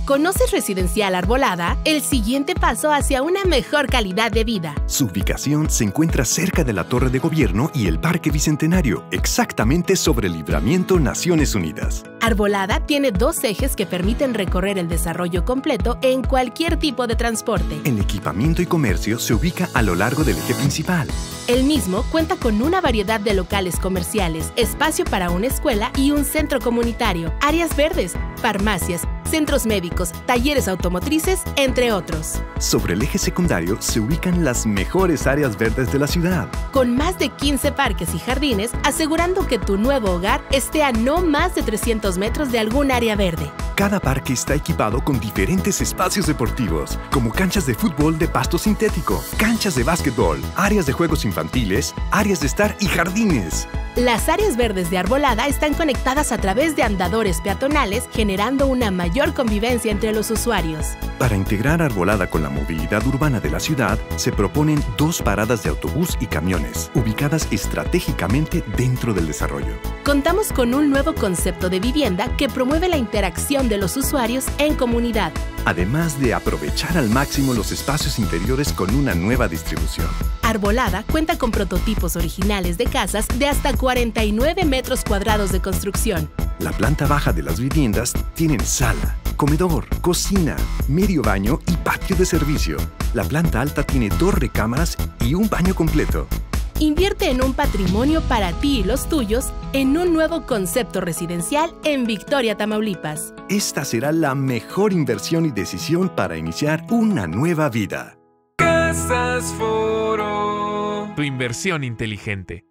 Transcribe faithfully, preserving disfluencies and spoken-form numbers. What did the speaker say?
¿Conoces Residencial Arbolada? El siguiente paso hacia una mejor calidad de vida. Su ubicación se encuentra cerca de la Torre de Gobierno y el Parque Bicentenario, exactamente sobre el Libramiento Naciones Unidas. Arbolada tiene dos ejes que permiten recorrer el desarrollo completo en cualquier tipo de transporte. El equipamiento y comercio se ubica a lo largo del eje principal. El mismo cuenta con una variedad de locales comerciales, espacio para una escuela y un centro comunitario, áreas verdes, farmacias, centros médicos, talleres automotrices, entre otros. Sobre el eje secundario se ubican las mejores áreas verdes de la ciudad. Con más de quince parques y jardines, asegurando que tu nuevo hogar esté a no más de trescientos metros de algún área verde. Cada parque está equipado con diferentes espacios deportivos, como canchas de fútbol de pasto sintético, canchas de básquetbol, áreas de juegos infantiles, áreas de estar y jardines. Las áreas verdes de Arbolada están conectadas a través de andadores peatonales, generando una mayor convivencia entre los usuarios. Para integrar Arbolada con la movilidad urbana de la ciudad, se proponen dos paradas de autobús y camiones, ubicadas estratégicamente dentro del desarrollo. Contamos con un nuevo concepto de vivienda que promueve la interacción de los usuarios en comunidad. Además de aprovechar al máximo los espacios interiores con una nueva distribución. Arbolada cuenta con prototipos originales de casas de hasta cuarenta y nueve metros cuadrados de construcción. La planta baja de las viviendas tienen sala, comedor, cocina, medio baño y patio de servicio. La planta alta tiene dos recámaras y un baño completo. Invierte en un patrimonio para ti y los tuyos en un nuevo concepto residencial en Victoria, Tamaulipas. Esta será la mejor inversión y decisión para iniciar una nueva vida. Casas Foro. Tu inversión inteligente.